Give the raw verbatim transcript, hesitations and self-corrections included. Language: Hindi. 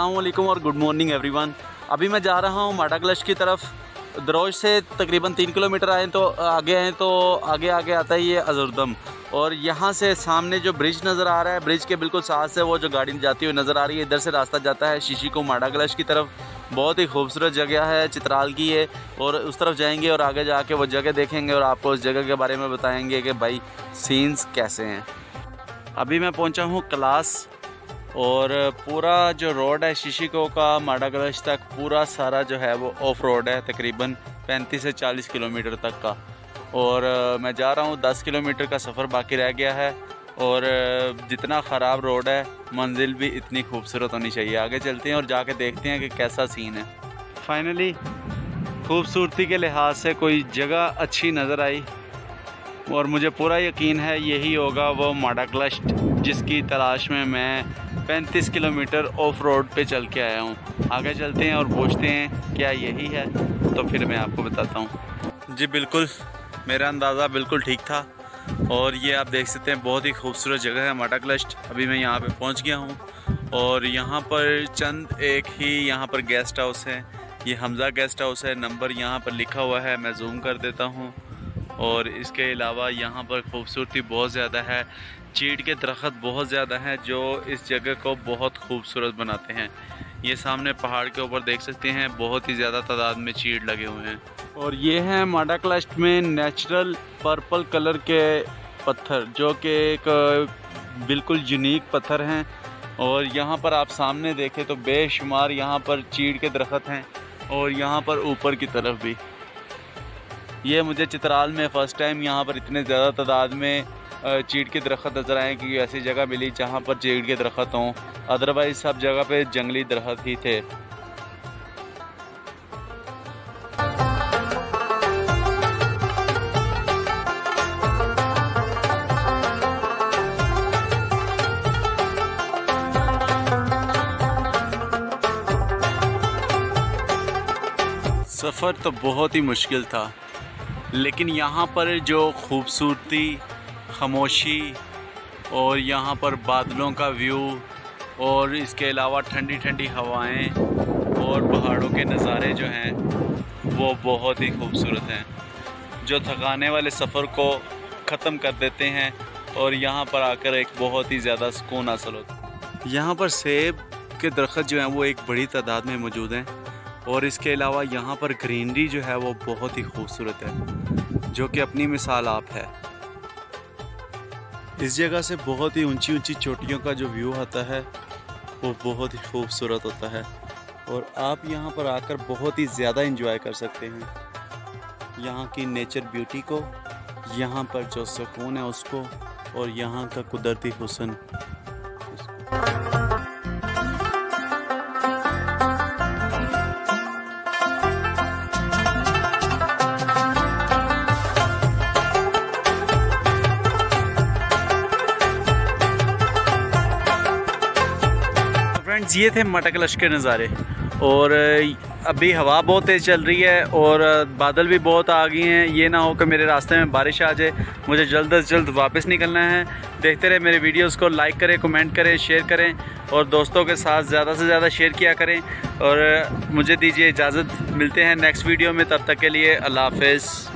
अस्सलाम वालेकुम और गुड मॉर्निंग एवरीवन। अभी मैं जा रहा हूँ माडा क्लश की तरफ। दरोज से तकरीबन तीन किलोमीटर आए तो आगे आए तो आगे आगे आता है ये अजरदम, और यहाँ से सामने जो ब्रिज नज़र आ रहा है, ब्रिज के बिल्कुल साथ से वो जो गाड़ी जाती हुई नज़र आ रही है, इधर से रास्ता जाता है शीशी को माडा क्लश की तरफ। बहुत ही खूबसूरत जगह है, चित्राल की है, और उस तरफ जाएंगे और आगे जाके वो जगह देखेंगे और आपको उस जगह के बारे में बताएंगे कि भाई सीन्स कैसे हैं। अभी मैं पहुंचा हूं क्लास, और पूरा जो रोड है शीशीको का माडा क्लश तक पूरा सारा जो है वो ऑफ रोड है, तकरीबन पैंतीस से चालीस किलोमीटर तक का। और मैं जा रहा हूँ, दस किलोमीटर का सफ़र बाकी रह गया है, और जितना ख़राब रोड है मंजिल भी इतनी खूबसूरत होनी चाहिए। आगे चलते हैं और जाके देखते हैं कि कैसा सीन है। फाइनली खूबसूरती के लिहाज से कोई जगह अच्छी नज़र आई, और मुझे पूरा यकीन है यही होगा वो माडा क्लश जिसकी तलाश में मैं पैंतीस किलोमीटर ऑफ रोड पे चल के आया हूँ। आगे चलते हैं और पूछते हैं क्या यही है, तो फिर मैं आपको बताता हूँ। जी बिल्कुल, मेरा अंदाज़ा बिल्कुल ठीक था, और ये आप देख सकते हैं बहुत ही खूबसूरत जगह है माडा क्लश। अभी मैं यहाँ पे पहुँच गया हूँ, और यहाँ पर चंद एक ही यहाँ पर गेस्ट हाउस है। ये हमज़ा गेस्ट हाउस है, नंबर यहाँ पर लिखा हुआ है, मैं जूम कर देता हूँ। और इसके अलावा यहाँ पर खूबसूरती बहुत ज़्यादा है, चीड़ के दरख्त बहुत ज़्यादा हैं जो इस जगह को बहुत खूबसूरत बनाते हैं। ये सामने पहाड़ के ऊपर देख सकते हैं बहुत ही ज़्यादा तादाद में चीड़ लगे हुए हैं। और ये हैं माडा क्लश में नेचुरल पर्पल कलर के पत्थर, जो कि एक बिल्कुल यूनिक पत्थर हैं। और यहाँ पर आप सामने देखें तो बेशुमार यहाँ पर चीड़ के दरख्त हैं, और यहाँ पर ऊपर की तरफ भी। ये मुझे चित्राल में फ़र्स्ट टाइम यहाँ पर इतने ज़्यादा तादाद में चीड़ के दरख्त नज़र आए कि ऐसी जगह मिली जहाँ पर चीड़ के दरख्त हों, अदरवाइज़ सब जगह पे जंगली दरख्त ही थे। सफ़र तो बहुत ही मुश्किल था, लेकिन यहाँ पर जो खूबसूरती, खामोशी, और यहाँ पर बादलों का व्यू, और इसके अलावा ठंडी ठंडी हवाएं और पहाड़ों के नज़ारे जो हैं वो बहुत ही खूबसूरत हैं, जो थकाने वाले सफ़र को ख़त्म कर देते हैं, और यहाँ पर आकर एक बहुत ही ज़्यादा सुकून हासिल होता है। यहाँ पर सेब के दरख्त जो हैं वो एक बड़ी तादाद में मौजूद हैं, और इसके अलावा यहाँ पर ग्रीनरी जो है वो बहुत ही खूबसूरत है, जो कि अपनी मिसाल आप है। इस जगह से बहुत ही ऊंची ऊंची चोटियों का जो व्यू आता है वो बहुत ही खूबसूरत होता है, और आप यहाँ पर आकर बहुत ही ज़्यादा एंजॉय कर सकते हैं यहाँ की नेचर ब्यूटी को, यहाँ पर जो सुकून है उसको, और यहाँ का कुदरती हुस्न। फ्रेंड्स, ये थे माडा क्लश के नज़ारे, और अभी हवा बहुत तेज़ चल रही है और बादल भी बहुत आ गए हैं। ये ना हो कि मेरे रास्ते में बारिश आ जाए, मुझे जल्द अज जल्द वापस निकलना है। देखते रहे मेरे वीडियोस को, लाइक करें, कमेंट करें, शेयर करें, और दोस्तों के साथ ज़्यादा से ज़्यादा शेयर किया करें। और मुझे दीजिए इजाज़त, मिलते हैं नेक्स्ट वीडियो में, तब तक के लिए अल्लाह हाफ़िज़।